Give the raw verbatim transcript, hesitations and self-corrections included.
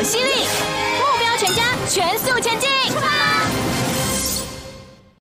犀利，目标全家，全速前进！出发！